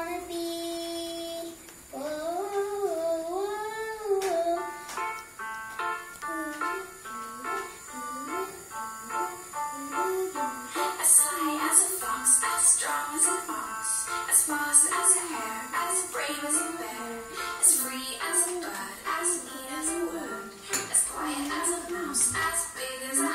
wanna be. As sly as a fox, as strong as an ox, as fast as a hare, as brave as a bear, as free as a bird, as neat as a word, as quiet as a mouse, as big as a